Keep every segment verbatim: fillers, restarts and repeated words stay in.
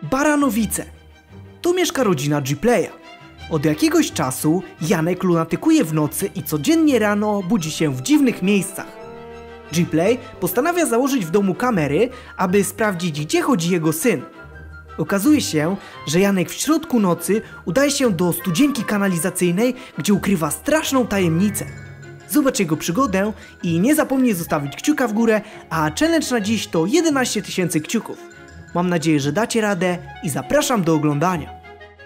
Baranowice. Tu mieszka rodzina Gplaya. Od jakiegoś czasu Janek lunatykuje w nocy i codziennie rano budzi się w dziwnych miejscach. Gplay postanawia założyć w domu kamery, aby sprawdzić, gdzie chodzi jego syn. Okazuje się, że Janek w środku nocy udaje się do studzienki kanalizacyjnej, gdzie ukrywa straszną tajemnicę. Zobacz jego przygodę i nie zapomnij zostawić kciuka w górę, a challenge na dziś to jedenaście tysięcy kciuków. Mam nadzieję, że dacie radę i zapraszam do oglądania.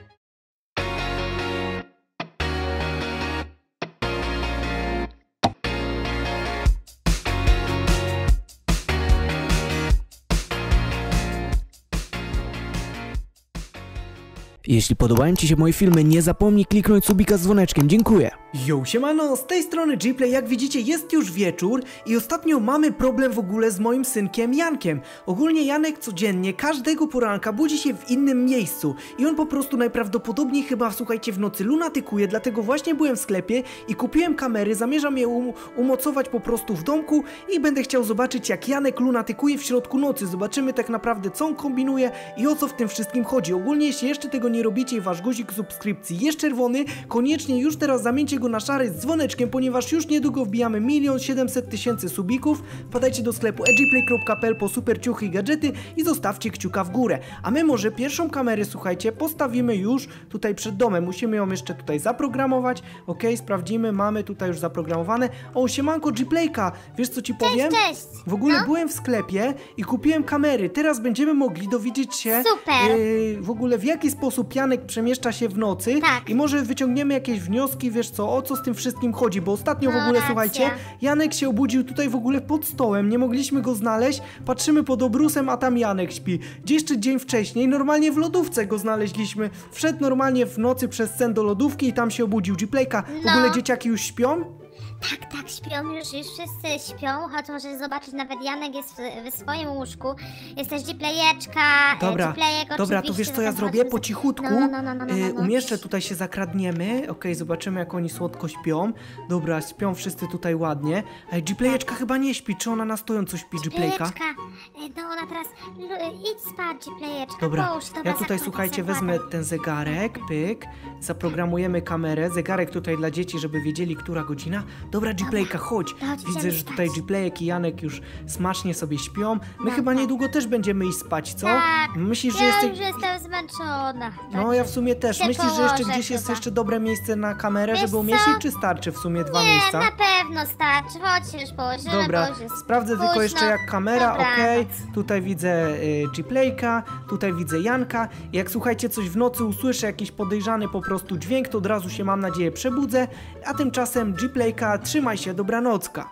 Jeśli podobają Ci się moje filmy, nie zapomnij kliknąć subika z dzwoneczkiem. Dziękuję. Yo, siemano, z tej strony Gplay. Jak widzicie, jest już wieczór i ostatnio mamy problem w ogóle z moim synkiem Jankiem. Ogólnie Janek codziennie, każdego poranka budzi się w innym miejscu i on po prostu najprawdopodobniej chyba, słuchajcie, w nocy lunatykuje, dlatego właśnie byłem w sklepie i kupiłem kamery, zamierzam je um umocować po prostu w domku i będę chciał zobaczyć, jak Janek lunatykuje w środku nocy. Zobaczymy tak naprawdę, co on kombinuje i o co w tym wszystkim chodzi. Ogólnie, jeśli jeszcze tego nie robicie i wasz guzik subskrypcji jest czerwony, koniecznie już teraz zamieńcie go na szary z dzwoneczkiem, ponieważ już niedługo wbijamy milion siedemset tysięcy subików. Wpadajcie do sklepu e gplay kropka p l po super ciuchy i gadżety i zostawcie kciuka w górę. A my może pierwszą kamerę, słuchajcie, postawimy już tutaj przed domem. Musimy ją jeszcze tutaj zaprogramować. Ok, sprawdzimy, mamy tutaj już zaprogramowane. O, siemanko Gplayka, wiesz co ci powiem? Cześć, cześć. W ogóle no? byłem w sklepie i kupiłem kamery. Teraz będziemy mogli dowiedzieć się Super. Yy, w ogóle w jaki sposób Janek przemieszcza się w nocy. Tak. I może wyciągniemy jakieś wnioski, wiesz co, o co z tym wszystkim chodzi, bo ostatnio no, w ogóle, racja. słuchajcie, Janek się obudził tutaj w ogóle pod stołem, nie mogliśmy go znaleźć, patrzymy pod obrusem, a tam Janek śpi. Gdzieś jeszcze dzień wcześniej, normalnie w lodówce go znaleźliśmy, wszedł normalnie w nocy przez sen do lodówki i tam się obudził. Gplayka, w No. ogóle dzieciaki już śpią? Tak, tak, śpią już, już wszyscy śpią, choć może zobaczyć, nawet Janek jest w, w swoim łóżku. Jest też Gplayeczka, Dobra, Gplayek dobra, to wiesz co ja zrobię? Po cichutku no, no, no, no, no, no, y, no. umieszczę, tutaj się zakradniemy. Okej, zobaczymy jak oni słodko śpią. Dobra, śpią wszyscy tutaj ładnie. Ej, Gplayeczka chyba nie śpi, czy ona na stojąco śpi, Gplayka? Gplayeczka, no ona teraz, l- idź spać, Gplayeczka, Dobra, połóż, ja tutaj, zakładaj, słuchajcie, zakładaj. wezmę ten zegarek, pyk, zaprogramujemy kamerę, zegarek tutaj dla dzieci, żeby wiedzieli, która godzina. Dobra, Gplayka, chodź. Chodź, Widzę, idziemy że tutaj spać. Gplayek i Janek już smacznie sobie śpią. My No, chyba tak. niedługo też będziemy iść spać, co? Tak, Myślisz, że ja jesteś... już jestem zmęczona. No, ja w sumie też. się Myślisz, że jeszcze położę gdzieś jest chyba. jeszcze dobre miejsce na kamerę, Wiesz żeby co? umieścić, czy starczy w sumie dwa Nie, miejsca? na pewno starczy, chodź się już położymy, Dobra, bo już jest sprawdzę tylko późno. jeszcze jak kamera, Dobranoc. okej. Tutaj widzę y, Gplayka, tutaj widzę Janka. Jak słuchajcie, coś w nocy usłyszę, jakiś podejrzany po prostu dźwięk, to od razu się, mam nadzieję, przebudzę. A tymczasem Gplayka, trzymaj się, dobranocka.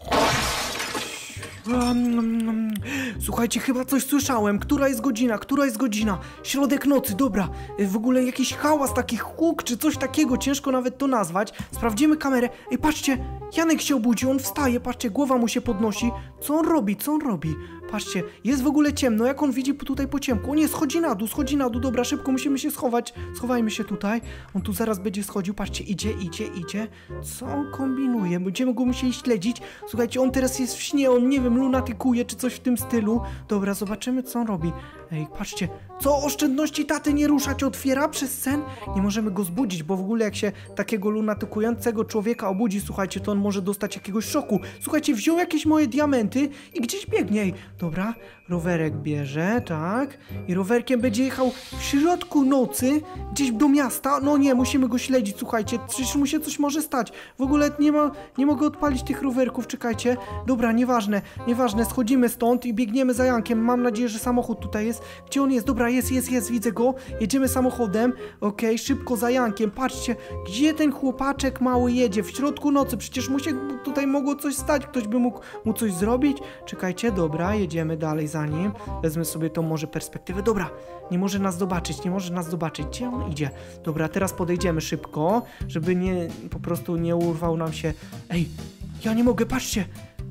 Słuchajcie, chyba coś słyszałem. Która jest godzina? Która jest godzina? Środek nocy, dobra. W ogóle jakiś hałas, taki huk czy coś takiego, ciężko nawet to nazwać. Sprawdzimy kamerę. Ej, patrzcie, Janek się obudził, on wstaje, patrzcie, głowa mu się podnosi. Co on robi? Co on robi? Patrzcie, jest w ogóle ciemno, jak on widzi tutaj po ciemku. O nie, schodzi na dół, schodzi na dół, dobra, szybko musimy się schować. Schowajmy się tutaj. On tu zaraz będzie schodził, patrzcie, idzie, idzie, idzie. Co on kombinuje? Będziemy go musieli śledzić. Słuchajcie, on teraz jest w śnie, on nie wiem, lunatykuje czy coś w tym stylu. Dobra, zobaczymy, co on robi. Ej, patrzcie, co oszczędności taty nie ruszać, otwiera przez sen? Nie możemy go zbudzić, bo w ogóle jak się takiego lunatykującego człowieka obudzi, słuchajcie, to on może dostać jakiegoś szoku. Słuchajcie, wziął jakieś moje diamenty i gdzieś biegnie. Ej, dobra, rowerek bierze, tak. I rowerkiem będzie jechał w środku nocy gdzieś do miasta. No nie, musimy go śledzić, słuchajcie, przecież mu się coś może stać. W ogóle nie ma, nie mogę odpalić tych rowerków, czekajcie. Dobra, nieważne, nieważne, schodzimy stąd i biegniemy za Jankiem. Mam nadzieję, że samochód tutaj jest. Gdzie on jest? Dobra, jest, jest, jest, widzę go. Jedziemy samochodem. Okej, okay, szybko za Jankiem. Patrzcie, gdzie ten chłopaczek mały jedzie? W środku nocy. Przecież mu się tutaj mogło coś stać. Ktoś by mógł mu coś zrobić. Czekajcie, dobra, jedziemy dalej za nim. Wezmę sobie tą może perspektywę. Dobra, nie może nas zobaczyć, nie może nas zobaczyć. Gdzie on idzie? Dobra, teraz podejdziemy szybko, żeby nie, po prostu nie urwał nam się. Ej, ja nie mogę, patrzcie.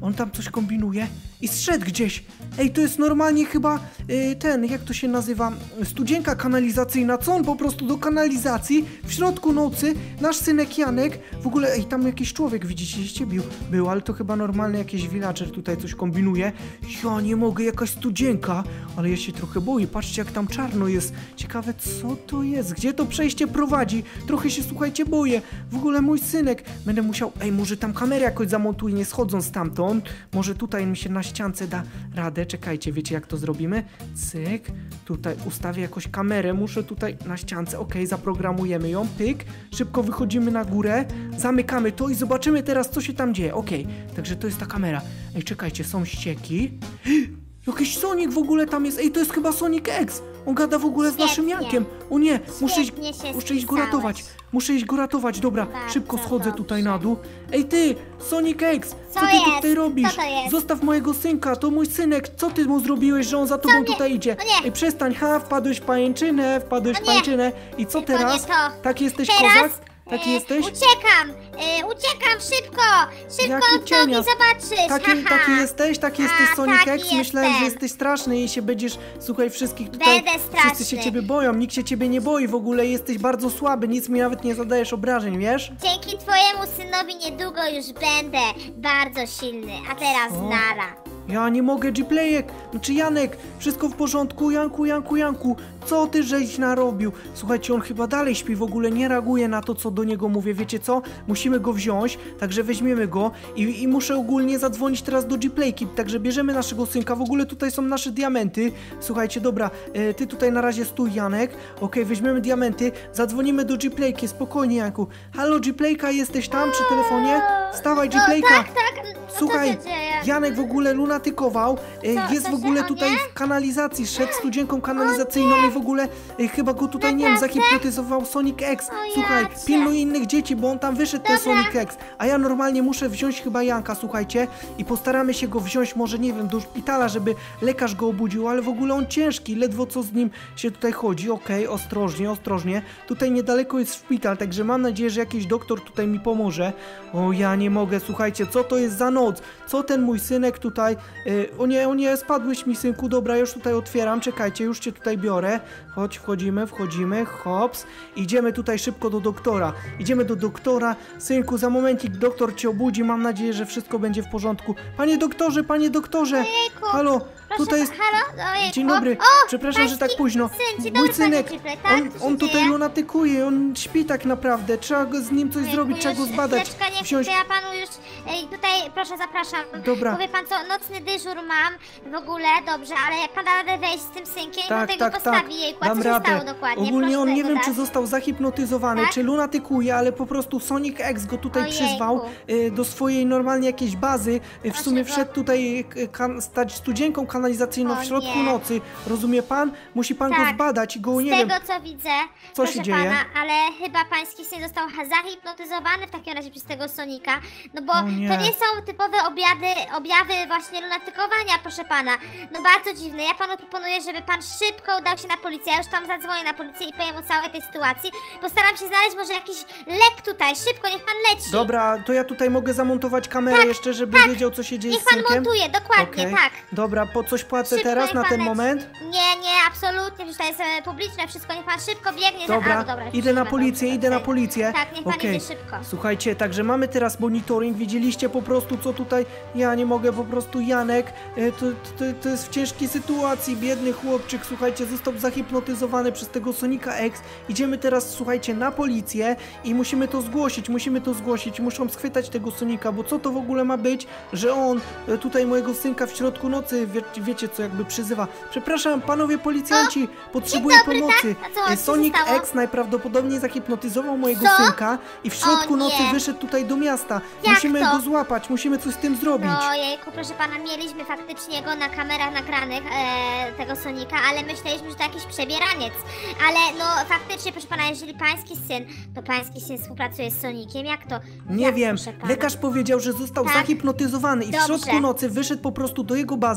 On tam coś kombinuje i zszedł gdzieś. Ej, to jest normalnie chyba y, ten, jak to się nazywa, studzienka kanalizacyjna. Co on po prostu do kanalizacji w środku nocy, nasz synek Janek, w ogóle, ej, tam jakiś człowiek, widzicie, bił, był, ale to chyba normalny jakiś villager tutaj coś kombinuje. Ja nie mogę, jakaś studzienka, ale ja się trochę boję, patrzcie jak tam czarno jest. Ciekawe, co to jest, gdzie to przejście prowadzi? Trochę się, słuchajcie, boję. W ogóle mój synek, będę musiał, ej, może tam kamerę jakoś zamontuję, nie schodząc stamtąd. Może tutaj mi się na ściance da radę. Czekajcie, wiecie jak to zrobimy? Cyk, tutaj ustawię jakąś kamerę, muszę tutaj na ściance, ok, zaprogramujemy ją, pyk, szybko wychodzimy na górę, zamykamy to i zobaczymy teraz, co się tam dzieje, ok, także to jest ta kamera. Ej, czekajcie, są ścieki. Jakiś Sonic w ogóle tam jest, ej, to jest chyba Sonic X. On gada w ogóle z naszym Jankiem. O nie, muszę iść, muszę iść go ratować. Muszę iść go ratować, dobra, Bardzo szybko schodzę dobrze. tutaj na dół. Ej ty, Sonic X, co, Co ty jest? tutaj robisz? Co to jest? Zostaw mojego synka, to mój synek, co ty mu zrobiłeś, że on za tobą mnie? tutaj idzie? No nie. Ej, przestań, ha, wpadłeś w pajęczynę, wpadłeś No w nie. pajęczynę. I co Tylko teraz? nie to. Tak jesteś Teraz, kozak? Taki e, jesteś? Uciekam, e, uciekam szybko, szybko Jaki w nogi cienias. zobaczysz, Taki, haha. taki jesteś? Taki A, jesteś Sonic taki X? Myślałem, że jestem. jesteś straszny i się będziesz, słuchaj, wszystkich tutaj, Będę wszyscy się straszny. ciebie boją, nikt się ciebie nie boi, w ogóle jesteś bardzo słaby, nic mi nawet nie zadajesz obrażeń, wiesz? Dzięki twojemu synowi niedługo już będę bardzo silny, a teraz O. nara. Ja nie mogę, G-Playek, znaczy Janek, wszystko w porządku, Janku, Janku, Janku, co ty żeś narobił? Słuchajcie, on chyba dalej śpi, w ogóle nie reaguje na to, co do niego mówię, wiecie co? Musimy go wziąć, także weźmiemy go i, i muszę ogólnie zadzwonić teraz do G-Playki, także bierzemy naszego synka, w ogóle tutaj są nasze diamenty, słuchajcie, dobra, e, ty tutaj na razie stój, Janek, okej, weźmiemy diamenty, zadzwonimy do G-Playki, spokojnie, Janku, halo, G-Playka, jesteś tam przy telefonie? Wstawaj, No, G-Playka! tak, tak, no, Słuchaj, co się dzieje? Janek w ogóle lunatykował, e, Co- jest co w ogóle się- o tutaj nie? w kanalizacji, szedł studzienką kanalizacyjną i w ogóle e, chyba go tutaj, nie wiem, Naprawdę? zahipnotyzował Sonic X. O Słuchaj, jacie. pilnuj innych dzieci, bo on tam wyszedł, ten Dobra. Sonic X. A ja normalnie muszę wziąć chyba Janka, słuchajcie, i postaramy się go wziąć, może nie wiem, do szpitala, żeby lekarz go obudził, ale w ogóle on ciężki, ledwo co z nim się tutaj chodzi. Okej, ostrożnie, ostrożnie. Tutaj niedaleko jest szpital, także mam nadzieję, że jakiś doktor tutaj mi pomoże. O, ja nie mogę, słuchajcie, co to jest za noc? Co ten mój synek tutaj... Yy, o nie, o nie, spadłeś mi, synku, dobra, już tutaj otwieram, czekajcie, już cię tutaj biorę. Chodź, wchodzimy, wchodzimy, hops. Idziemy tutaj szybko do doktora. Idziemy do doktora. Synku, za momencik doktor cię obudzi, mam nadzieję, że wszystko będzie w porządku. Panie doktorze, panie doktorze! Ojejku. Halo, Proszę, tutaj jest... halo? Ojejku. Dzień dobry, O, przepraszam, że tak pański późno. Syn, dzień Mój dobry, panie synek, Ciplej, tak? on, Co się on tutaj dzieje? lunatykuje, on śpi tak naprawdę. Trzeba go, z nim coś Ojejku, zrobić, trzeba go już, zbadać. chwileczkę, niech Wziąć... ja panu już ej, tutaj, proszę, zapraszam. Dobra. Powie pan co, nocny dyżur mam w ogóle, dobrze, ale pan da radę wejść z tym synkiem i Tak, pan tego tak, tak. postawi, jejku, a co Dam się radę. stało dokładnie? Ogólnie Proszę on nie tego wiem, dać. czy został zahipnotyzowany, Tak? czy lunatykuje, ale po prostu Sonic X go tutaj Ojejku. przyzwał y, do swojej normalnie jakiejś bazy. Y, w Proszę sumie go. wszedł tutaj y, kan, stać studzienką kanalizacyjną O w środku nie. nocy. Rozumie pan? Musi pan go Tak. zbadać i go, Z nie tego wiem... co widzę, Co proszę się dzieje? pana, ale chyba pański syn został ha- zahipnotyzowany w takim razie przez tego Sonika, no bo O nie. to nie są typowe objawy, objawy właśnie lunatykowania, proszę pana. No bardzo dziwne, ja panu proponuję, żeby pan szybko udał się na policję, ja już tam zadzwonię na policję i powiem o całej tej sytuacji. Postaram się znaleźć może jakiś lek tutaj, szybko, niech pan leci. Dobra, to ja tutaj mogę zamontować kamerę Tak, jeszcze, żeby tak. wiedział, co się dzieje Niech z pan synkiem. montuje, dokładnie, Okej. tak. Dobra, po coś płacę Szybko, teraz niech na pan ten leci. moment? Nie, nie, absolutnie, już to jest e, publiczne wszystko, niech pan szybko biegnie. za- Dobra, A, no dobra już idę na trzyma, policję, dobrze, idę na dobrze. policję. Tak, niech pan Okej. idzie szybko. Słuchajcie, także mamy teraz monitoring, widzieliście po prostu co tutaj, ja nie mogę, po prostu Janek, e, to, to, to jest w ciężkiej sytuacji, biedny chłopczyk, słuchajcie, został zahipnotyzowany przez tego Sonika X, idziemy teraz, słuchajcie, na policję i musimy to zgłosić, musimy to zgłosić, muszą schwytać tego Sonika, bo co to w ogóle ma być, że on e, tutaj mojego synka w środku nocy, wie, wiecie co, jakby przyzywa. Przepraszam, panowie policjanci, potrzebuję dobry, pomocy. tak? A co, E, co Sonic się stało? X najprawdopodobniej zahipnotyzował mojego Co? synka i w środku O nocy nie. wyszedł tutaj do miasta. Jak Musimy to? go złapać, musimy coś z tym zrobić. No jejku, proszę pana, mieliśmy faktycznie go na kamerach nagranych, e, tego Sonika, ale myśleliśmy, że to jakiś przebieraniec. Ale no faktycznie, proszę pana, jeżeli pański syn, to pański syn współpracuje z Sonikiem, jak to? Nie jak, wiem, proszę pana? lekarz powiedział, że został Tak? zahipnotyzowany i w Dobrze. środku nocy wyszedł po prostu do jego bazy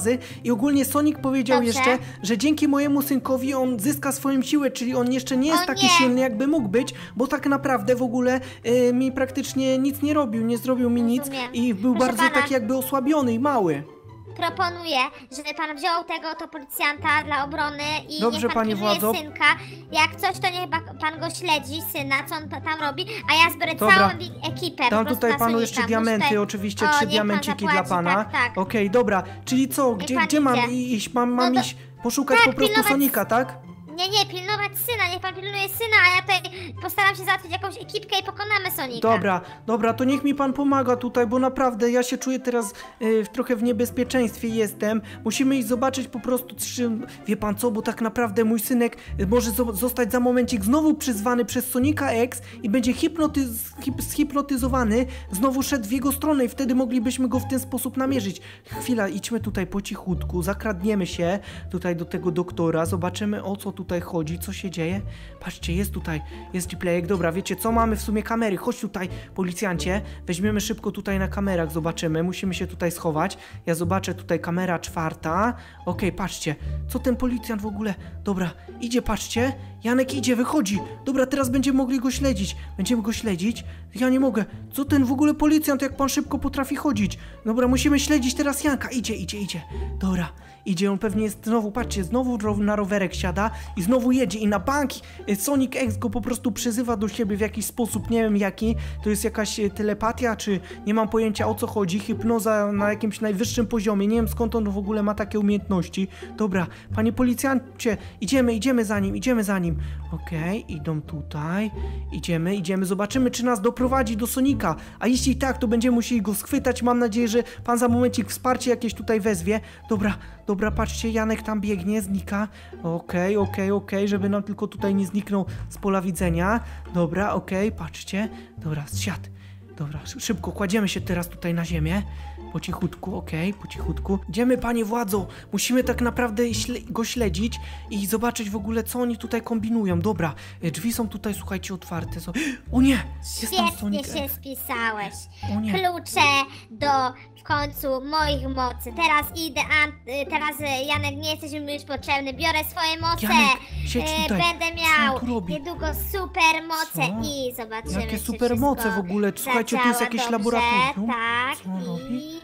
I ogólnie Sonic powiedział Dobrze. jeszcze, że dzięki mojemu synkowi on zyska swoją siłę, czyli on jeszcze nie jest O taki nie. silny, jakby mógł być, bo tak naprawdę w ogóle y, mi praktycznie nic nie robił, nie zrobił mi nic Rozumiem. i był Proszę bardzo pana. taki jakby osłabiony i mały. Proponuję, żeby pan wziął tego to policjanta dla obrony i Dobrze, niech pan pani pilnuje władzo. synka. Jak coś, to niech ba- pan go śledzi, syna, co on to tam robi, a ja zbiorę Dobra. całą li- ekipę. po Dam prostu tutaj na panu Sonika. jeszcze Muszę diamenty, tutaj- oczywiście O, trzy niech pan diamenciki dla zapłaci, pana. tak, tak. Okej, dobra, czyli co, gdzie, pan gdzie mam idzie. iść? Mam, mam No to- iść poszukać tak, po prostu pilnować- Sonika, tak? Nie, nie, pilnować syna, niech pan pilnuje syna, a ja tutaj postaram się załatwić jakąś ekipkę i pokonamy Sonika. Dobra, dobra, to niech mi pan pomaga tutaj, bo naprawdę ja się czuję teraz y, w- trochę w niebezpieczeństwie jestem. Musimy iść zobaczyć po prostu, czy, wie pan co, bo tak naprawdę mój synek y, może zo- zostać za momencik znowu przyzwany przez Sonika X i będzie hipnotyz hip zhipnotyzowany, znowu szedł w jego stronę i wtedy moglibyśmy go w ten sposób namierzyć. Chwila, idźmy tutaj po cichutku, zakradniemy się tutaj do tego doktora, zobaczymy o co tutaj chodzi, co się dzieje. Patrzcie, jest tutaj, jest Gplayek, dobra, wiecie co, mamy w sumie kamery, chodź tutaj, policjancie, weźmiemy szybko tutaj na kamerach, zobaczymy, musimy się tutaj schować, ja zobaczę tutaj kamera czwarta, okej, patrzcie, co ten policjant w ogóle, dobra, idzie, patrzcie, Janek idzie, wychodzi, dobra, teraz będziemy mogli go śledzić, będziemy go śledzić, ja nie mogę, co ten w ogóle policjant, jak pan szybko potrafi chodzić, dobra, musimy śledzić teraz Janka, idzie, idzie, idzie, dobra, idzie, on pewnie jest znowu, patrzcie, znowu ro- na rowerek siada i znowu jedzie i na bank y, Sonic X go po prostu przyzywa do siebie w jakiś sposób, nie wiem jaki, to jest jakaś y, telepatia, czy nie mam pojęcia o co chodzi, hipnoza na jakimś najwyższym poziomie, nie wiem skąd on w ogóle ma takie umiejętności, dobra, panie policjancie, idziemy, idziemy za nim, idziemy za nim, okej, idą tutaj, idziemy, idziemy, zobaczymy czy nas doprowadzi do Sonika, a jeśli tak, to będziemy musieli go schwytać, mam nadzieję, że pan za momencik wsparcie jakieś tutaj wezwie, dobra, dobra, patrzcie, Janek tam biegnie, znika, okej, okej, okej, żeby nam tylko tutaj nie zniknął z pola widzenia, dobra, okej, patrzcie, dobra, zsiadł, dobra, szy- szybko, kładziemy się teraz tutaj na ziemię, po cichutku, okej, po cichutku, idziemy panie władzo, musimy tak naprawdę śle go śledzić i zobaczyć w ogóle co oni tutaj kombinują, dobra, e, drzwi są tutaj, słuchajcie, otwarte, są, o nie, jest tam Świetnie Sonic się X. spisałeś. O nie. Klucze do w końcu moich mocy. Teraz idę, a y, teraz y, Janek nie jesteś mi już potrzebny. Biorę swoje moce. Janek, siedź Y, tutaj. Będę Co on miał tu robi? niedługo super moce Co? i zobaczymy. Jakie czy supermoce wszystko w ogóle? Słuchajcie, tu jest zadziała jakieś dobrze. laboratorium. Tak. Co on robi? I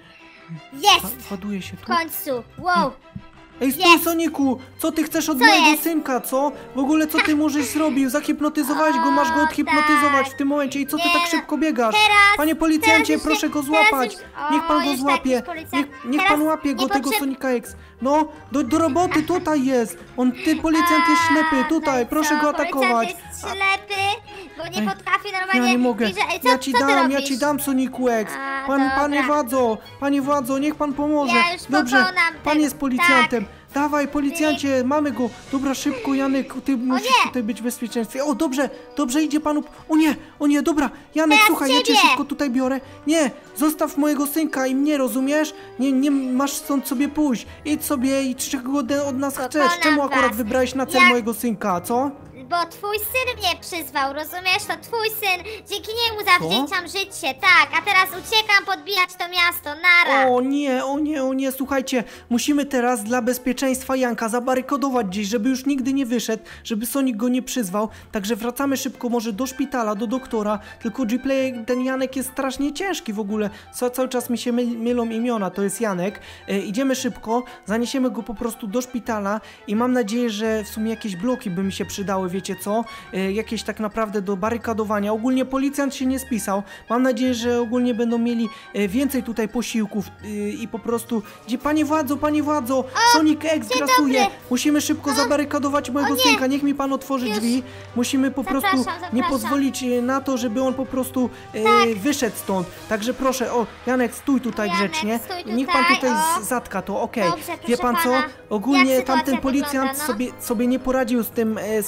jest! Ładuje się W tu. końcu. Wow. Ej, stój, Jest. Soniku! Co ty chcesz od Co mojego jest? synka, co? W ogóle co ty możesz zrobił? Zahipnotyzowałeś go, masz go O, odhipnotyzować tak. w tym momencie i co ty Nie, tak no, szybko biegasz? teraz- Panie policjancie, teraz już proszę nie- go teraz złapać! już- Niech pan o, go już złapie! jakiś policjant. Niech, niech Teraz pan łapie go, nie tego potrzeb- Sonika X! No, do, do roboty tutaj jest! On, ty policjant jest ślepy, tutaj, no i proszę co? go atakować! Policjant jest ślepy, bo nie Ej, potrafi normalnie... Ja nie mogę. Bliżej- Ej, co, Ja ci co ty dam, robisz? ja ci dam Soniku X. A, Pan, dobra. panie władzo, panie władzo, niech pan pomoże. Ja już Dobrze, pokonam pan ten- jest policjantem. Dawaj, policjancie, mamy go. Dobra, szybko, Janek, ty musisz nie. tutaj być w bezpieczeństwie. O, dobrze, dobrze, idzie panu. O nie, o nie, dobra. Janek, Teraz słuchaj, ja cię ciebie. szybko tutaj biorę. Nie, zostaw mojego synka i mnie, rozumiesz? Nie, nie masz stąd sobie pójść. Idź sobie i czego od nas chcesz. Pokonam Czemu akurat was. wybrałeś na cel Jak- mojego synka, co? Bo twój syn mnie przyzwał, rozumiesz? To twój syn, dzięki niemu Co? zawdzięczam życie, tak, a teraz uciekam podbijać to miasto, nara! O nie, o nie, o nie, słuchajcie, musimy teraz dla bezpieczeństwa Janka zabarykodować gdzieś, żeby już nigdy nie wyszedł, żeby Sonic go nie przyzwał, także wracamy szybko może do szpitala, do doktora, tylko Gplay, ten Janek jest strasznie ciężki w ogóle, Co, cały czas mi się myl, mylą imiona, to jest Janek, e, idziemy szybko, zaniesiemy go po prostu do szpitala i mam nadzieję, że w sumie jakieś bloki by mi się przydały, wiecie co, e, jakieś tak naprawdę do barykadowania, ogólnie policjant się nie spisał, mam nadzieję, że ogólnie będą mieli e, więcej tutaj posiłków e, i po prostu, gdzie panie władzo, panie władzo, Sonic X dzień grasuje, dobry. musimy szybko zabarykadować mojego o nie. synka, niech mi pan otworzy Już. drzwi, musimy po Zapraszam, prostu nie zapraszam. pozwolić e, na to, żeby on po prostu e, Tak. wyszedł stąd, także proszę, o, Janek, stój tutaj Janek, grzecznie, stój niech pan tutaj, tutaj o. z- zatka to, okej, Dobrze, wie proszę pan co, pana. ogólnie Jak tamten sytuacja policjant wygląda, no? sobie, sobie nie poradził z tym e, Sonikiem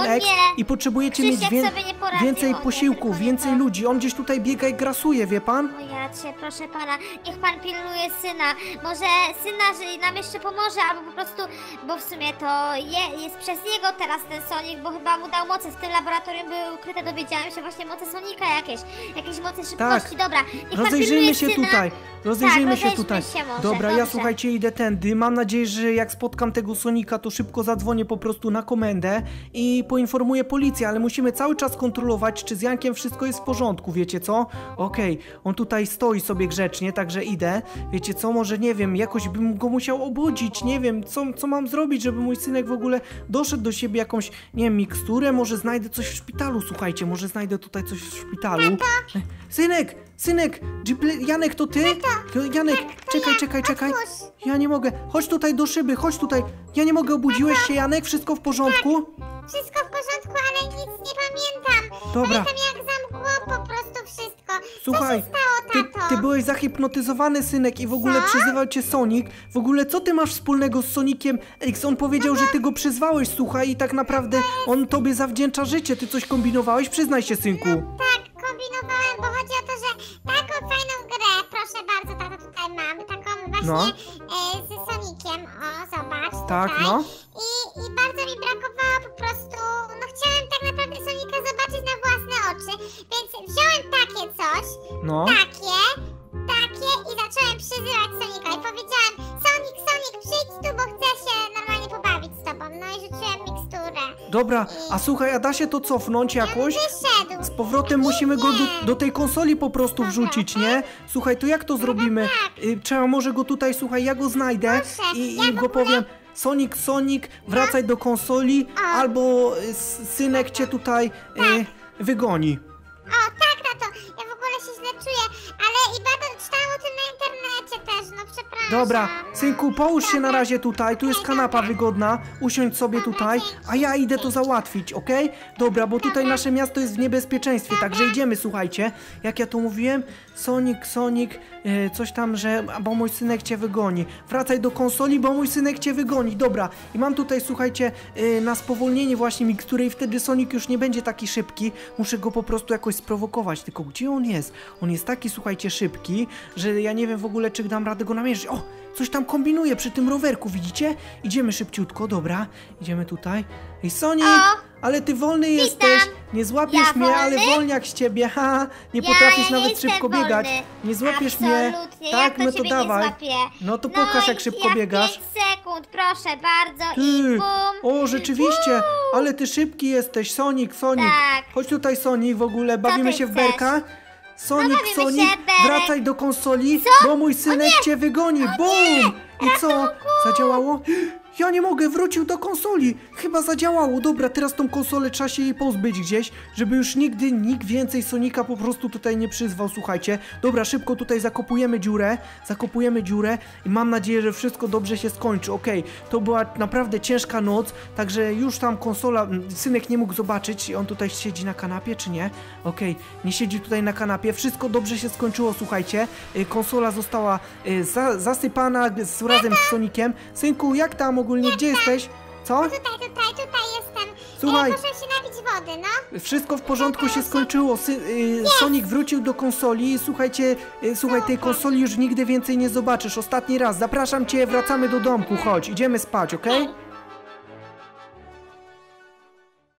Triple O X nie. i potrzebujecie Krzysiek mieć wię sobie nie poradzi. więcej O nie, posiłków, tylko nie więcej to. ludzi. On gdzieś tutaj biega i grasuje, wie pan? O ja cię, proszę pana, niech pan pilnuje syna. Może syna że nam jeszcze pomoże, albo po prostu, bo w sumie to je, jest przez niego teraz ten Sonic, bo chyba mu dał moce. W tym laboratorium były ukryte, dowiedziałem się właśnie moce Sonika jakieś. Jakieś moce szybkości, dobra. Niech pan Rozejrzyjmy pilnuje się syna. tutaj. Rozejrzyjmy Tak, się rozejdźmy tutaj. się może, Dobra, ja dobrze. słuchajcie, idę tędy. Mam nadzieję, że jak spotkam tego Sonika, to szybko zadzwonię po prostu na komendę i poinformuję policję, ale musimy cały czas kontrolować, czy z Jankiem wszystko jest w porządku, wiecie co? Okej, on tutaj stoi sobie grzecznie, także idę. Wiecie co, może nie wiem, jakoś bym go musiał obudzić, nie wiem, co, co mam zrobić, żeby mój synek w ogóle doszedł do siebie, jakąś, nie wiem, miksturę, może znajdę coś w szpitalu, słuchajcie, może znajdę tutaj coś w szpitalu. Synek, synek, Gipl- Janek, to ty? Janek, czekaj, czekaj, czekaj. Ja nie mogę. Chodź tutaj do szyby, chodź tutaj. Ja nie mogę, obudziłeś się, Janek? Wszystko w porządku? Wszystko w porządku, ale nic nie pamiętam. Dobra. Pamiętam jak zamkło po prostu wszystko. Słuchaj, Co się stało, ty, tato? ty byłeś zahipnotyzowany, synek, i w ogóle Co? przyzywał cię Sonic. W ogóle co ty masz wspólnego z Soniciem X? On powiedział, że ty go przyzwałeś, słuchaj, i tak naprawdę on tobie zawdzięcza życie. Ty coś kombinowałeś? Przyznaj się, synku. Tak, kombinowałem, bo chodzi o to, że taką fajną grę, proszę bardzo, tato, tutaj mam, taką właśnie No. e, z Soniciem, o, zobacz, Tak, tutaj. no. I, I bardzo mi brakowało po prostu, no chciałem tak naprawdę Sonika zobaczyć na własne oczy, więc wziąłem takie coś, No. takie, takie i zacząłem przyzywać Sonika i powiedziałem, Sonic, Sonic, przyjdź tu, bo chcę się normalnie pobawić z tobą, no i rzuciłem miksturę. Dobra, a słuchaj, a da się to cofnąć jakoś? Wyszedł. Z powrotem musimy go do, do tej konsoli po prostu wrzucić, nie? Słuchaj, to jak to zrobimy? Y, Trzeba może go tutaj, słuchaj, ja go znajdę Proszę, i, ja i w go ogóle- powiem Sonic, Sonic, wracaj do konsoli, albo y, s- synek cię tutaj y, wygoni. O, tak, tato, ja w ogóle się źle czuję, ale i bardzo czytałam o tym na internecie też, no przepraszam. Dobra, synku, połóż się na razie tutaj, tu jest kanapa wygodna, usiądź sobie tutaj, a ja idę to załatwić, okej? Dobra, bo tutaj nasze miasto jest w niebezpieczeństwie, także idziemy, słuchajcie. Jak ja to mówiłem? Sonic, Sonic, e, coś tam, że, bo mój synek cię wygoni. Wracaj do konsoli, bo mój synek cię wygoni, dobra. I mam tutaj, słuchajcie, e, na spowolnienie właśnie mikstury i wtedy Sonic już nie będzie taki szybki. Muszę go po prostu jakoś sprowokować, tylko gdzie on jest? On jest taki, słuchajcie, szybki, że ja nie wiem w ogóle, czy dam radę go namierzyć. O! Coś tam kombinuje przy tym rowerku, widzicie? Idziemy szybciutko, dobra. Idziemy tutaj. Ej, Sonic! O! Ale ty wolny jesteś! Nie złapiesz Ja mnie, ale wolny? wolniak z ciebie, ha! Nie Ja- potrafisz ja nie nawet jestem szybko wolny. biegać. Nie złapiesz mnie. Absolutnie, Tak, jak to no to ciebie dawaj. Nie złapię? No to No pokaż, jak i szybko ja biegasz. pięć sekund, proszę bardzo, Ty! i bum. O, rzeczywiście! Ale ty szybki jesteś, Sonic, Sonic! Tak. Chodź tutaj, Sonic, w ogóle bawimy ty się w chcesz? berka. Sonic, bawimy Sonic, się, Berek. wracaj do konsoli, bo mój synek cię wygoni. Bum! I co? Zadziałało? Ja nie mogę, wrócił do konsoli. Chyba zadziałało. Dobra, teraz tą konsolę trzeba się jej pozbyć gdzieś, żeby już nigdy nikt więcej Sonika po prostu tutaj nie przyzwał, słuchajcie. Dobra, szybko tutaj zakopujemy dziurę, zakopujemy dziurę i mam nadzieję, że wszystko dobrze się skończy. Okej, to była naprawdę ciężka noc, także już tam konsola, synek nie mógł zobaczyć, on tutaj siedzi na kanapie, czy nie? Okej, nie siedzi tutaj na kanapie, wszystko dobrze się skończyło, słuchajcie. Y, Konsola została y, za, zasypana z, razem z Sonikiem. Synku, jak tam ogólnie, gdzie jesteś? Co? Tutaj, tutaj, tutaj jestem. Słuchaj. E, proszę się napić wody, no. Wszystko w porządku się skończyło. Sy y, Sonic wrócił do konsoli. Słuchajcie, y, słuchaj, tej konsoli już nigdy więcej nie zobaczysz. Ostatni raz. Zapraszam cię, wracamy do domku. Chodź, idziemy spać, okej?